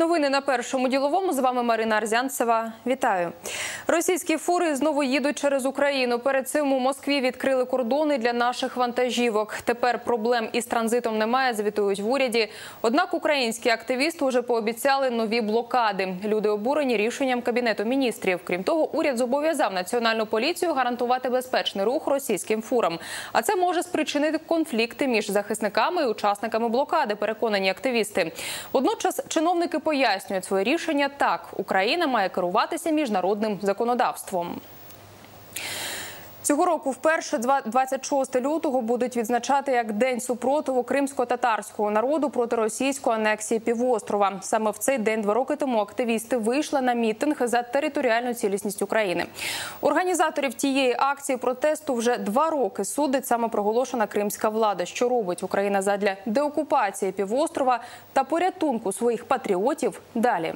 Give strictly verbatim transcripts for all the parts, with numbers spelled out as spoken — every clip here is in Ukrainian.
Новини на Першому діловому. З вами Марина Арзянцева. Вітаю. Російські фури знову їдуть через Україну. Перед цим у Москві відкрили кордони для наших вантажівок. Тепер проблем із транзитом немає, звітують в уряді. Однак українські активісти вже пообіцяли нові блокади. Люди обурені рішенням Кабінету міністрів. Крім того, уряд зобов'язав Національну поліцію гарантувати безпечний рух російським фурам. А це може спричинити конфлікти між захисниками і учасниками блокади, переконані активісти. Водночас чиновники пояснюють своє рішення так. Україна має керуватися міжнародним законодавством. Цього року вперше двадцять шостого лютого будуть відзначати як День супротиву кримсько-татарського народу проти російської анексії півострова. Саме в цей день два роки тому активісти вийшли на мітинг за територіальну цілісність України. Організаторів тієї акції протесту вже два роки судить самопроголошена кримська влада. Що робить Україна задля деокупації півострова та порятунку своїх патріотів – далі.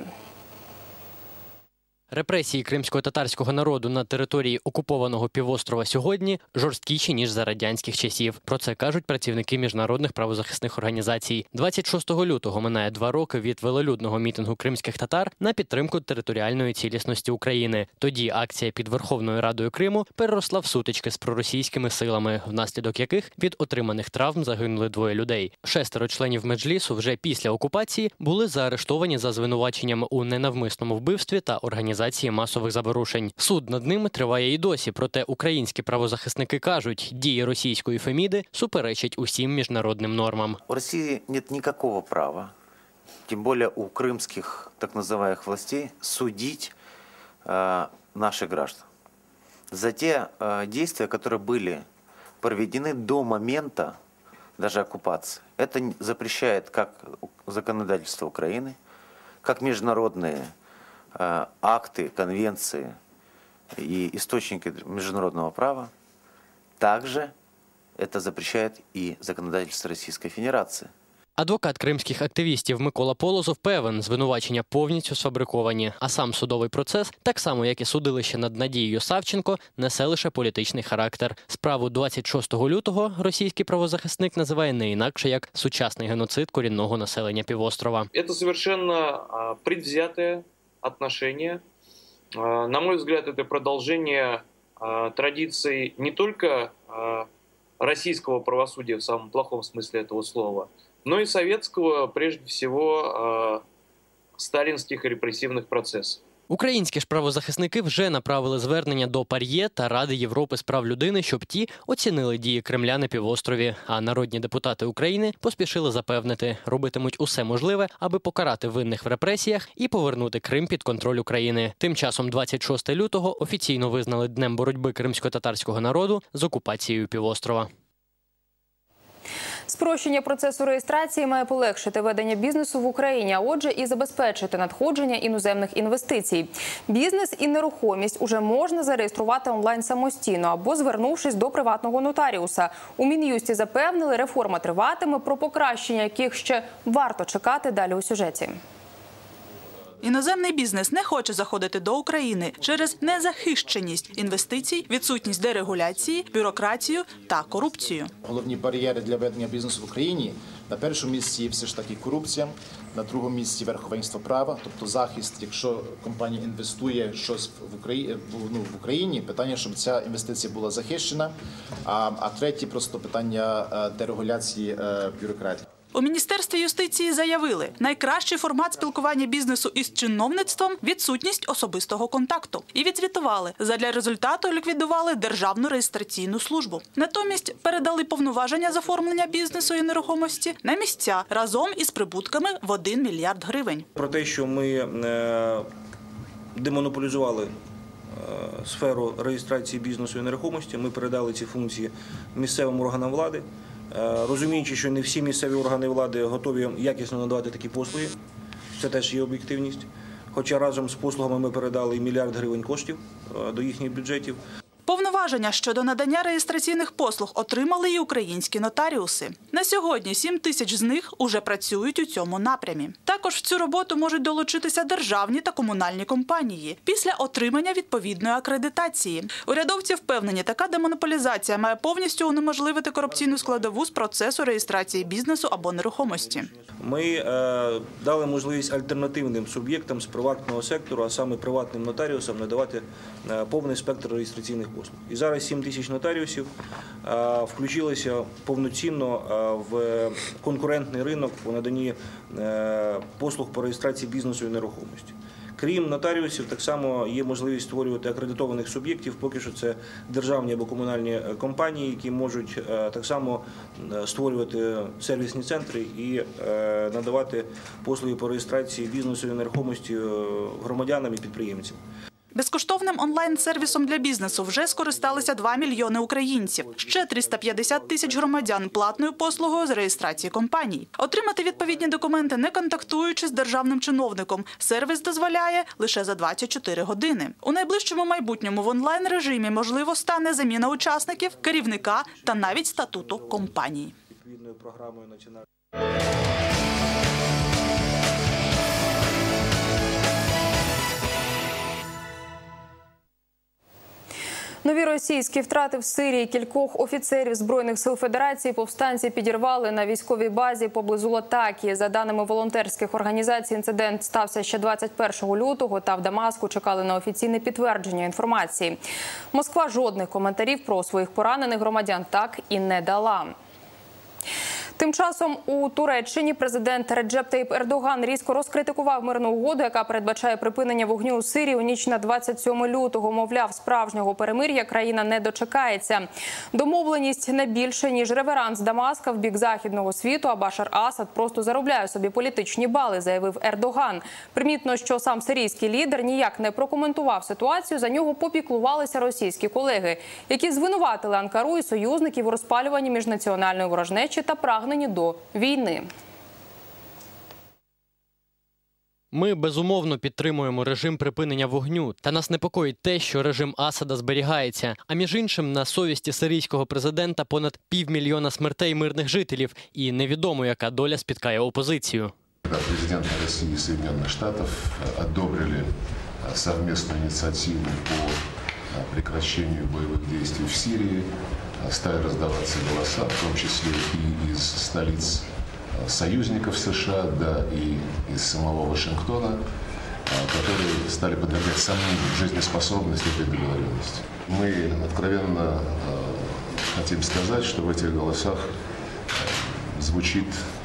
Репресії кримсько-татарського народу на території окупованого півострова сьогодні жорсткіші, ніж за радянських часів. Про це кажуть працівники міжнародних правозахисних організацій. двадцять шостого лютого минає два роки від велолюдного мітингу кримських татар на підтримку територіальної цілісності України. Тоді акція під Верховною Радою Криму переросла в сутички з проросійськими силами, внаслідок яких від отриманих травм загинули двоє людей. Шестеро членів Меджлісу вже після окупації були заарештовані за звинуваченням у ненавмисному вбивстві та організації масових заворушень. Суд над ними триває і досі, проте українські правозахисники кажуть, дії російської Феміди суперечать усім міжнародним нормам. У Росії нет никакого права, тем более у крымских так называемых властей, судить э, наших граждан за те э, действия, которые были проведены до момента даже оккупации. Это запрещает как законодательство Украины, как международные акты, конвенции и источники международного права, также это запрещает и законодательство Российской Федерации. Адвокат кримських активістів Микола Полозов певен, звинувачення повністю сфабриковані, а сам судовий процес, так само як і судилище над Надією Савченко, несе лише політичний характер. Справу двадцять шостого лютого російський правозахисник називає не інакше як сучасний геноцид корінного населення півострова. Це совершенно предвзятое отношение. На мой взгляд, это продолжение традиций не только российского правосудия в самом плохом смысле этого слова, но и советского, прежде всего, сталинских и репрессивных процессов. Українські ж правозахисники вже направили звернення до ПАРЄ та Ради Європи з прав людини, щоб ті оцінили дії Кремля на півострові. А народні депутати України поспішили запевнити, робитимуть усе можливе, аби покарати винних в репресіях і повернути Крим під контроль України. Тим часом двадцять шостого лютого офіційно визнали Днем боротьби кримсько-татарського народу з окупацією півострова. Спрощення процесу реєстрації має полегшити ведення бізнесу в Україні, а отже і забезпечити надходження іноземних інвестицій. Бізнес і нерухомість уже можна зареєструвати онлайн самостійно або звернувшись до приватного нотаріуса. У Мін'юсті запевнили, реформа триватиме, про покращення яких ще варто чекати, далі у сюжеті. Іноземний бізнес не хоче заходити до України через незахищеність інвестицій, відсутність дерегуляції, бюрократію та корупцію. Головні бар'єри для ведення бізнесу в Україні – на першому місці все ж таки корупція, на другому місці верховенство права, тобто захист, якщо компанія інвестує щось в Україні, ну, в Україні, питання, щоб ця інвестиція була захищена, а, а третє просто питання дерегуляції бюрократії. У Міністерстві юстиції заявили, найкращий формат спілкування бізнесу із чиновництвом – відсутність особистого контакту. І відзвітували, задля результату ліквідували Державну реєстраційну службу. Натомість передали повноваження з оформлення бізнесу і нерухомості на місця разом із прибутками в один мільярд гривень. Про те, що ми демонополізували сферу реєстрації бізнесу і нерухомості, ми передали ці функції місцевим органам влади. Розуміючи, що не всі місцеві органи влади готові якісно надавати такі послуги, це теж є об'єктивність. Хоча разом з послугами ми передали мільярд гривень коштів до їхніх бюджетів. Повноваження зауваження щодо надання реєстраційних послуг отримали і українські нотаріуси. На сьогодні сім тисяч з них уже працюють у цьому напрямі. Також в цю роботу можуть долучитися державні та комунальні компанії після отримання відповідної акредитації. Урядовці впевнені, така демонополізація має повністю унеможливити корупційну складову з процесу реєстрації бізнесу або нерухомості. Ми е, дали можливість альтернативним суб'єктам з приватного сектору, а саме приватним нотаріусам, надавати е, повний спектр реєстраційних послуг. І зараз сім тисяч нотаріусів е, включилися повноцінно е, в конкурентний ринок по наданні е, послуг по реєстрації бізнесу і нерухомості. Крім нотаріусів, так само є можливість створювати акредитованих суб'єктів, поки що це державні або комунальні компанії, які можуть так само створювати сервісні центри і надавати послуги по реєстрації бізнесу і нерухомості громадянам і підприємцям. Безкоштовним онлайн-сервісом для бізнесу вже скористалися два мільйони українців. Ще триста п'ятдесят тисяч громадян платною послугою з реєстрації компаній. Отримати відповідні документи, не контактуючи з державним чиновником, сервіс дозволяє лише за двадцять чотири години. У найближчому майбутньому в онлайн-режимі можливо стане заміна учасників, керівника та навіть статуту компанії. Відповідною програмою національної Нові російські втрати в Сирії. Кількох офіцерів Збройних сил Федерації повстанці підірвали на військовій базі поблизу Латакії. За даними волонтерських організацій, інцидент стався ще двадцять першого лютого, та в Дамаску чекали на офіційне підтвердження інформації. Москва жодних коментарів про своїх поранених громадян так і не дала. Тим часом у Туреччині президент Реджеп Таїп Ердоган різко розкритикував мирну угоду, яка передбачає припинення вогню у Сирії у ніч на двадцять сьоме лютого. Мовляв, справжнього перемир'я країна не дочекається. Домовленість не більше, ніж реверанс Дамаска в бік західного світу, а Башар Асад просто заробляє собі політичні бали, заявив Ердоган. Примітно, що сам сирійський лідер ніяк не прокоментував ситуацію, за нього попіклувалися російські колеги, які звинуватили Анкару і союзників у розпалюванні міжнаціональної ворожнечі та прагнення до війни. Ми, безумовно, підтримуємо режим припинення вогню. Та нас непокоїть те, що режим Асада зберігається. А між іншим, на совісті сирійського президента понад півмільйона смертей мирних жителів. І невідомо, яка доля спіткає опозицію. Президент Росії і Соединенных Штатів одобрили совместную инициативу по прекращению боевых действий в Сирии. Стали раздаваться голоса, в том числе и из столиц союзников США, да, и из самого Вашингтона, которые стали подвергать сомнению жизнеспособность этой договоренности. Мы откровенно хотим сказать, что в этих голосах звучит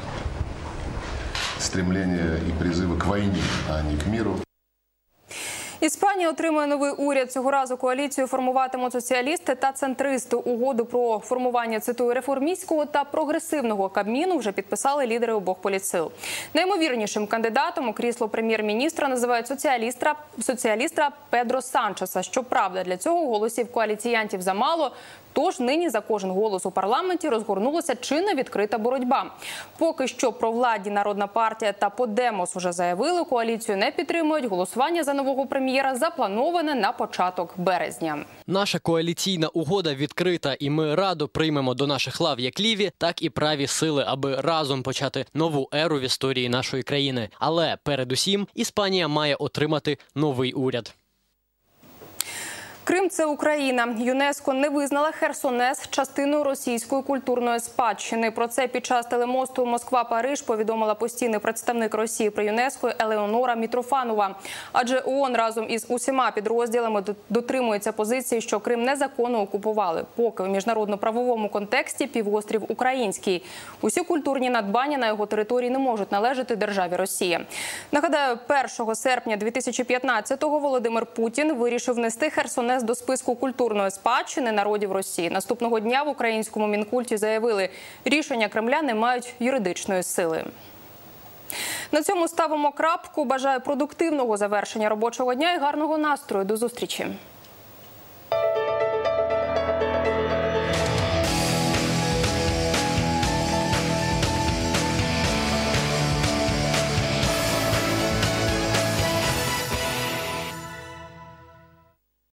стремление и призывы к войне, а не к миру. Іспанія отримує новий уряд. Цього разу коаліцію формуватимуть соціалісти та центристи. Угоду про формування, цитую, реформістського та прогресивного Кабміну вже підписали лідери обох політсил. Найімовірнішим кандидатом у крісло прем'єр-міністра називають соціаліста, соціаліста Педро Санчеса. Щоправда, для цього голосів коаліціянтів замало. Тож нині за кожен голос у парламенті розгорнулася чинна відкрита боротьба. Поки що провладні Народна партія та Подемос уже заявили, коаліцію не підтримують. Голосування за нового прем'єра заплановане на початок березня. Наша коаліційна угода відкрита, і ми радо приймемо до наших лав як ліві, так і праві сили, аби разом почати нову еру в історії нашої країни. Але передусім Іспанія має отримати новий уряд. Крим – це Україна. ЮНЕСКО не визнала Херсонес частиною російської культурної спадщини. Про це під час телемосту Москва-Париж повідомила постійний представник Росії при ЮНЕСКО Елеонора Мітрофанова. Адже ООН разом із усіма підрозділами дотримується позиції, що Крим незаконно окупували. Поки в міжнародно-правовому контексті півострів український. Усі культурні надбання на його території не можуть належати державі Росія. Нагадаю, першого серпня дві тисячі п'ятнадцятого Володимир Путін вирішив внести Херсонес до списку культурної спадщини народів Росії. Наступного дня в українському Мінкульті заявили, рішення Кремля не мають юридичної сили. На цьому ставимо крапку. Бажаю продуктивного завершення робочого дня і гарного настрою. До зустрічі.